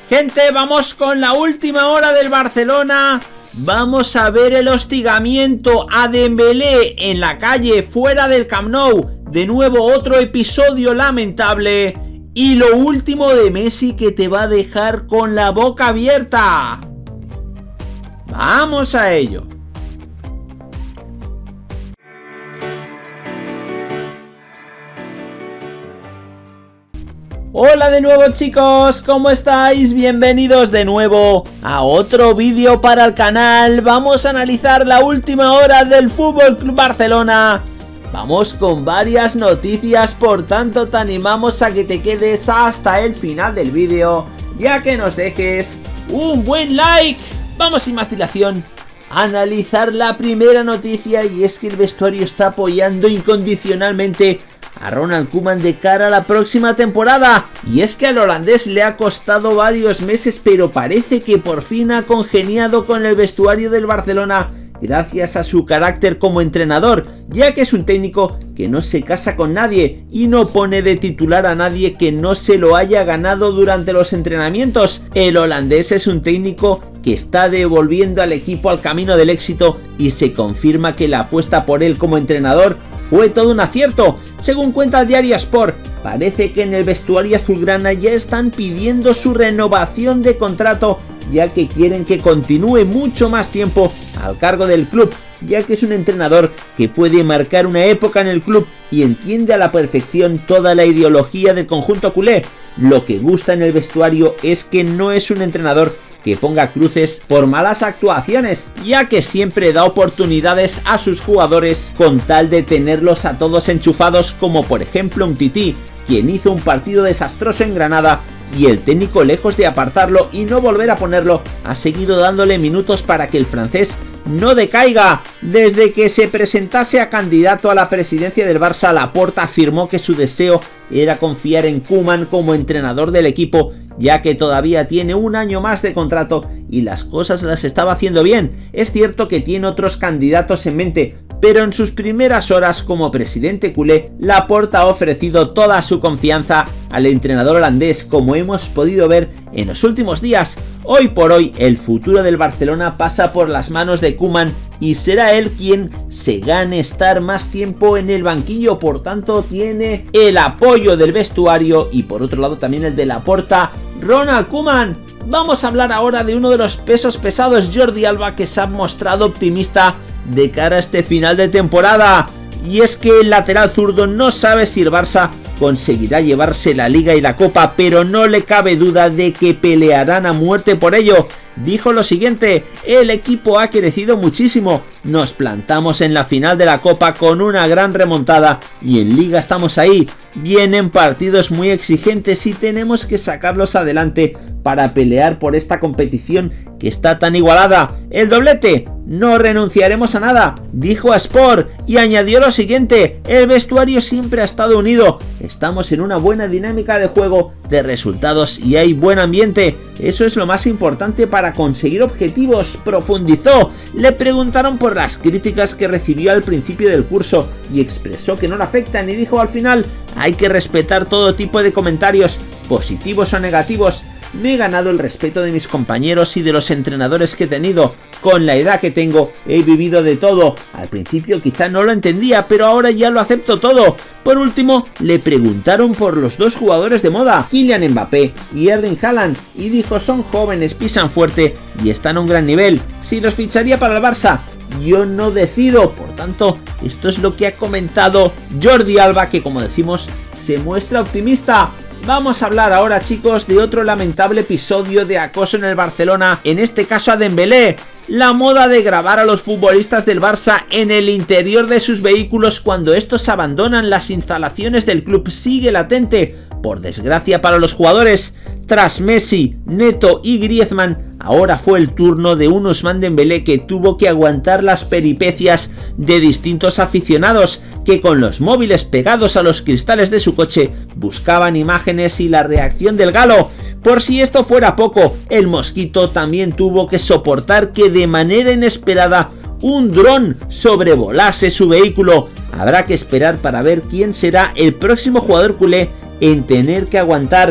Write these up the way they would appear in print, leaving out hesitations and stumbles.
Gente, vamos con la última hora del Barcelona. Vamos a ver el hostigamiento a Dembélé en la calle, fuera del Camp Nou. De nuevo otro episodio lamentable. Y lo último de Messi, que te va a dejar con la boca abierta. Vamos a ello. Hola de nuevo, chicos, ¿cómo estáis? Bienvenidos de nuevo a otro vídeo para el canal. Vamos a analizar la última hora del FC Barcelona. Vamos con varias noticias, por tanto te animamos a que te quedes hasta el final del vídeo, ya que nos dejes un buen like. Vamos sin más dilación a analizar la primera noticia, y es que el vestuario está apoyando incondicionalmente a Ronald Koeman de cara a la próxima temporada. Y es que al holandés le ha costado varios meses, pero parece que por fin ha congeniado con el vestuario del Barcelona gracias a su carácter como entrenador, ya que es un técnico que no se casa con nadie y no pone de titular a nadie que no se lo haya ganado durante los entrenamientos. El holandés es un técnico que está devolviendo al equipo al camino del éxito, y se confirma que la apuesta por él como entrenador fue todo un acierto. Según cuenta el diario Sport, parece que en el vestuario azulgrana ya están pidiendo su renovación de contrato, ya que quieren que continúe mucho más tiempo al cargo del club, ya que es un entrenador que puede marcar una época en el club y entiende a la perfección toda la ideología del conjunto culé. Lo que gusta en el vestuario es que no es un entrenador que ponga cruces por malas actuaciones, ya que siempre da oportunidades a sus jugadores con tal de tenerlos a todos enchufados, como por ejemplo Umtiti, quien hizo un partido desastroso en Granada, y el técnico, lejos de apartarlo y no volver a ponerlo, ha seguido dándole minutos para que el francés no decaiga. Desde que se presentase a candidato a la presidencia del Barça, Laporta afirmó que su deseo era confiar en Koeman como entrenador del equipo, ya que todavía tiene un año más de contrato y las cosas las estaba haciendo bien. Es cierto que tiene otros candidatos en mente, pero en sus primeras horas como presidente culé, Laporta ha ofrecido toda su confianza al entrenador holandés, como hemos podido ver en los últimos días. Hoy por hoy, el futuro del Barcelona pasa por las manos de Koeman, y será él quien se gane estar más tiempo en el banquillo. Por tanto, tiene el apoyo del vestuario y por otro lado también el de Laporta, Ronald Koeman. Vamos a hablar ahora de uno de los pesos pesados, Jordi Alba, que se ha mostrado optimista de cara a este final de temporada. Y es que el lateral zurdo no sabe si el Barça conseguirá llevarse la Liga y la Copa, pero no le cabe duda de que pelearán a muerte por ello. Dijo lo siguiente: el equipo ha crecido muchísimo, nos plantamos en la final de la Copa con una gran remontada y en Liga estamos ahí. Vienen partidos muy exigentes y tenemos que sacarlos adelante para pelear por esta competición que está tan igualada. El doblete, no renunciaremos a nada, dijo a Sport, y añadió lo siguiente: el vestuario siempre ha estado unido, estamos en una buena dinámica de juego, de resultados, y hay buen ambiente. Eso es lo más importante para conseguir objetivos, profundizó. Le preguntaron por las críticas que recibió al principio del curso y expresó que no le afectan, y dijo al final: hay que respetar todo tipo de comentarios, positivos o negativos. Me he ganado el respeto de mis compañeros y de los entrenadores que he tenido. Con la edad que tengo, he vivido de todo. Al principio quizá no lo entendía, pero ahora ya lo acepto todo. Por último, le preguntaron por los dos jugadores de moda, Kylian Mbappé y Erling Haaland, y dijo: son jóvenes, pisan fuerte y están a un gran nivel. Si los ficharía para el Barça, yo no decido. Por tanto, esto es lo que ha comentado Jordi Alba, que como decimos, se muestra optimista. Vamos a hablar ahora, chicos, de otro lamentable episodio de acoso en el Barcelona, en este caso a Dembélé. La moda de grabar a los futbolistas del Barça en el interior de sus vehículos cuando estos abandonan las instalaciones del club sigue latente, por desgracia para los jugadores. Tras Messi, Neto y Griezmann, ahora fue el turno de un Ousmane Dembélé, que tuvo que aguantar las peripecias de distintos aficionados que con los móviles pegados a los cristales de su coche buscaban imágenes y la reacción del galo. Por si esto fuera poco, el Mosquito también tuvo que soportar que de manera inesperada un dron sobrevolase su vehículo. Habrá que esperar para ver quién será el próximo jugador culé en tener que aguantar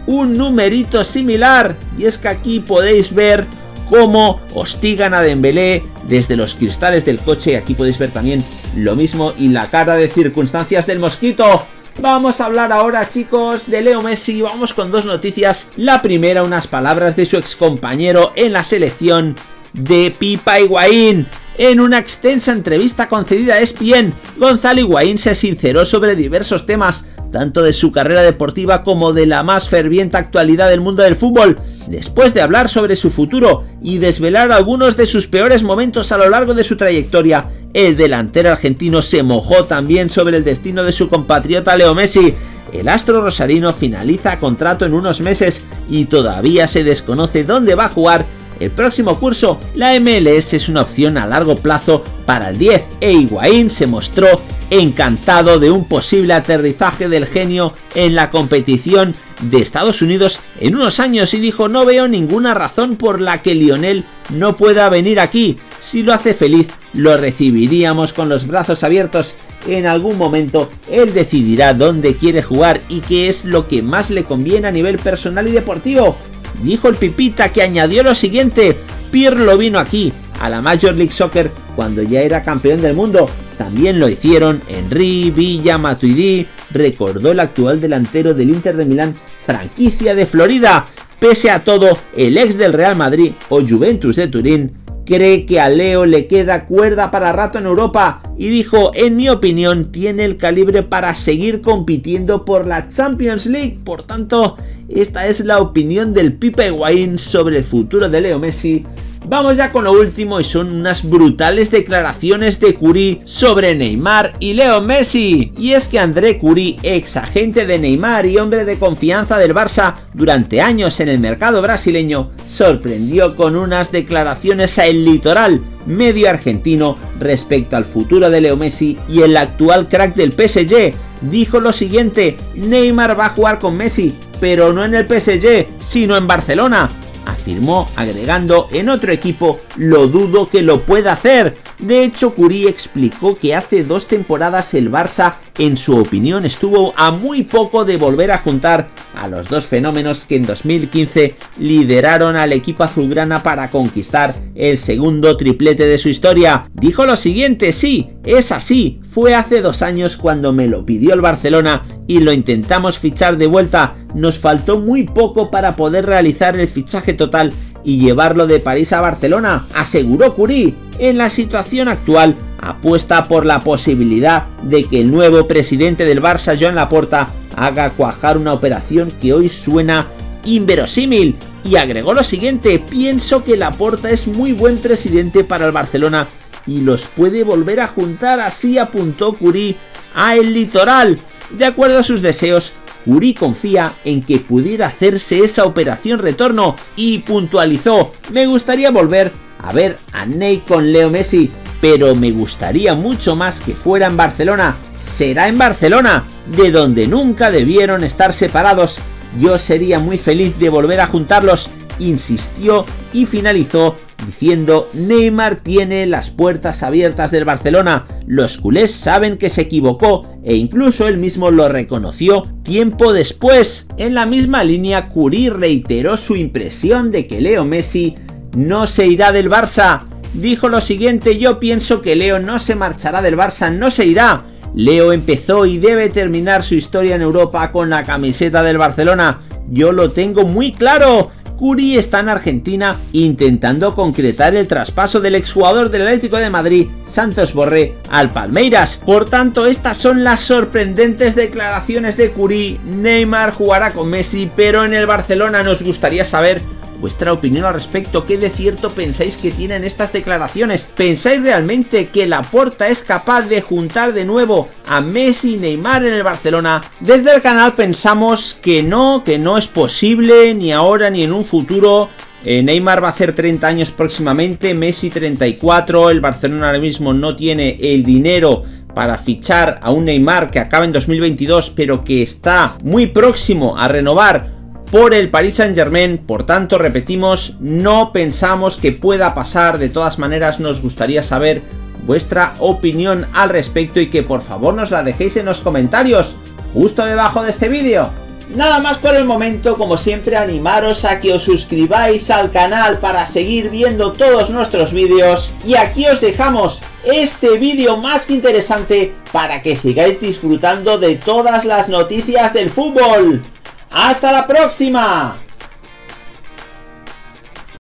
un numerito similar, y es que aquí podéis ver cómo hostigan a Dembélé desde los cristales del coche. Aquí podéis ver también lo mismo y la cara de circunstancias del mosquito. Vamos a hablar ahora, chicos, de Leo Messi. Vamos con dos noticias. La primera, unas palabras de su excompañero en la selección, de Pipa Higuaín. En una extensa entrevista concedida a ESPN, Gonzalo Higuaín se sinceró sobre diversos temas, tanto de su carrera deportiva como de la más ferviente actualidad del mundo del fútbol. Después de hablar sobre su futuro y desvelar algunos de sus peores momentos a lo largo de su trayectoria, el delantero argentino se mojó también sobre el destino de su compatriota Leo Messi. El astro rosarino finaliza contrato en unos meses y todavía se desconoce dónde va a jugar el próximo curso. La MLS es una opción a largo plazo para el 10 e Higuaín se mostró encantado de un posible aterrizaje del genio en la competición de Estados Unidos en unos años y dijo: no veo ninguna razón por la que Lionel no pueda venir aquí. Si lo hace feliz, lo recibiríamos con los brazos abiertos. En algún momento él decidirá dónde quiere jugar y qué es lo que más le conviene a nivel personal y deportivo, dijo el Pipita, que añadió lo siguiente: Pirlo vino aquí a la Major League Soccer cuando ya era campeón del mundo. También lo hicieron Henry, Villa, Matuidi, recordó el actual delantero del Inter de Milán, franquicia de Florida. Pese a todo, el ex del Real Madrid o Juventus de Turín cree que a Leo le queda cuerda para rato en Europa y dijo: en mi opinión tiene el calibre para seguir compitiendo por la Champions League. Por tanto, esta es la opinión del Pipa Higuaín sobre el futuro de Leo Messi. Vamos ya con lo último, y son unas brutales declaraciones de Curí sobre Neymar y Leo Messi. Y es que André Curí, ex agente de Neymar y hombre de confianza del Barça durante años en el mercado brasileño, sorprendió con unas declaraciones a El Litoral, medio argentino, respecto al futuro de Leo Messi y el actual crack del PSG. Dijo lo siguiente: Neymar va a jugar con Messi, pero no en el PSG, sino en Barcelona, afirmó, agregando: en otro equipo lo dudo que lo pueda hacer. De hecho, Curí explicó que hace 2 temporadas el Barça, en su opinión, estuvo a muy poco de volver a juntar a los dos fenómenos que en 2015 lideraron al equipo azulgrana para conquistar el segundo triplete de su historia. Dijo lo siguiente: sí, es así, fue hace 2 años cuando me lo pidió el Barcelona y lo intentamos fichar de vuelta. Nos faltó muy poco para poder realizar el fichaje total y llevarlo de París a Barcelona, aseguró Curí. En la situación actual, apuesta por la posibilidad de que el nuevo presidente del Barça, Joan Laporta, haga cuajar una operación que hoy suena inverosímil, y agregó lo siguiente: pienso que Laporta es muy buen presidente para el Barcelona y los puede volver a juntar. Así apuntó Curí a El Litoral. De acuerdo a sus deseos, Curí confía en que pudiera hacerse esa operación retorno y puntualizó: me gustaría volver a ver a Ney con Leo Messi, pero me gustaría mucho más que fuera en Barcelona. Será en Barcelona, de donde nunca debieron estar separados. Yo sería muy feliz de volver a juntarlos, insistió, y finalizó diciendo: Neymar tiene las puertas abiertas del Barcelona. Los culés saben que se equivocó e incluso él mismo lo reconoció tiempo después. En la misma línea, Curí reiteró su impresión de que Leo Messi no se irá del Barça. Dijo lo siguiente: yo pienso que Leo no se marchará del Barça, no se irá. Leo empezó y debe terminar su historia en Europa con la camiseta del Barcelona. Yo lo tengo muy claro. Curí está en Argentina intentando concretar el traspaso del exjugador del Atlético de Madrid, Santos Borré, al Palmeiras. Por tanto, estas son las sorprendentes declaraciones de Curí. Neymar jugará con Messi, pero en el Barcelona. Nos gustaría saber vuestra opinión al respecto. ¿Qué de cierto pensáis que tienen estas declaraciones? ¿Pensáis realmente que Laporta es capaz de juntar de nuevo a Messi y Neymar en el Barcelona? Desde el canal pensamos que no es posible, ni ahora ni en un futuro. Neymar va a hacer 30 años próximamente, Messi 34, el Barcelona ahora mismo no tiene el dinero para fichar a un Neymar que acaba en 2022, pero que está muy próximo a renovar por el Paris Saint-Germain. Por tanto, repetimos, no pensamos que pueda pasar. De todas maneras, nos gustaría saber vuestra opinión al respecto y que por favor nos la dejéis en los comentarios justo debajo de este vídeo. nada más por el momento. Como siempre, animaros a que os suscribáis al canal para seguir viendo todos nuestros vídeos. Y aquí os dejamos este vídeo más que interesante para que sigáis disfrutando de todas las noticias del fútbol. ¡Hasta la próxima!